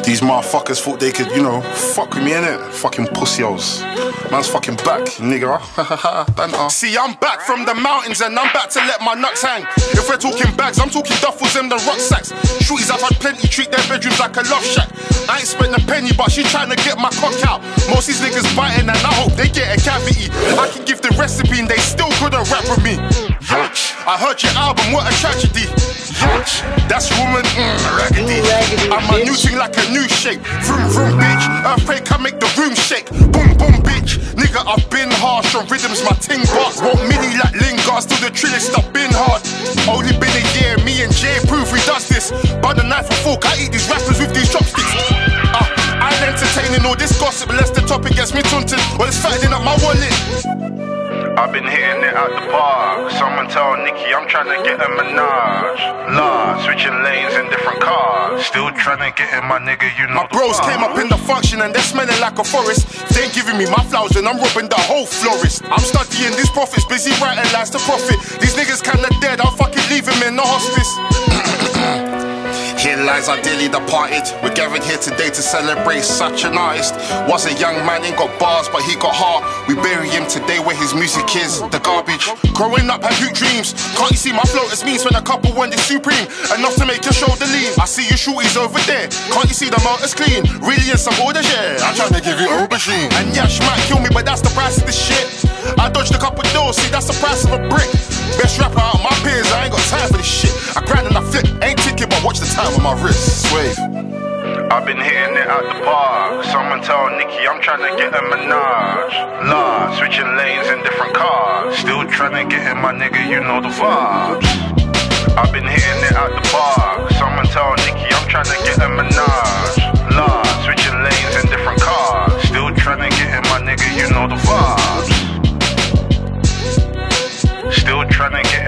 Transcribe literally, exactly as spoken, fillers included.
These motherfuckers thought they could, you know, fuck with me, innit? Fucking pussy-os. Man's fucking back, nigga. See, I'm back from the mountains and I'm back to let my nuts hang. If we're talking bags, I'm talking duffels and the rucksacks. Shorties, I've had plenty, treat their bedrooms like a love shack. I ain't spent a penny, but she trying to get my cock out. Most these niggas biting and I hope they get a cavity. I can give the recipe and they still couldn't rap with me. I heard your album, what a tragedy. That's woman, mm, raggedy. I'm a new thing like a new shape. Vroom, vroom, bitch. Earthquake can make the room shake. Boom, boom, bitch. Nigga, I've been harsh on rhythms, my ting bars. Won't mini like Lingard, still the trillist, I've been hard. Only been a year, me and Jay prove we does this. By the knife and fork, I eat these rappers with these chopsticks. Uh, I ain't entertaining all this gossip unless the topic gets me taunted. Well, it's fattening up my wallet. I've been hitting it out the park. Someone tell Nicki I'm trying to get a Minaj. Lord, switching lanes in different cars. Still trying to get in my nigga, you know. My bros came up in the function and they're smelling like a forest. They ain't giving me my flowers and I'm robbing the whole florist. I'm studying these prophets, busy writing lies to profit. These niggas kinda dead, I'll fucking leave him in the hospice. Here lies our dearly departed. We're gathered here today to celebrate such an artist. Was a young man, ain't got bars, but he got heart. We bury him today where his music is, the garbage. Growing up had huge dreams. Can't you see my floaters means when a couple one is supreme? Enough to make your shoulder lean. I see you shorties over there. Can't you see the motors clean? Really in some order, yeah. I'm trying to give you aubergine. And yeah, she might kill me, but that's the price of this shit. I dodged a couple doors, see that's the price of a brick. Best rapper out of my peers, I ain't got time for this shit. I grind and I flip, ain't ticket, but watch the time on my wrist. Swave. I've been hitting it out the park. Someone tell Nicki I'm trying to get a Minaj. Lord, switching lanes in different cars. Still trying to get in my nigga, you know the vibes. I've been hitting it out the park. Someone tell Nicki I'm trying to get a Minaj. Lord, switching lanes in different cars. Still trying to get in my nigga, you know the vibes. Still trying to get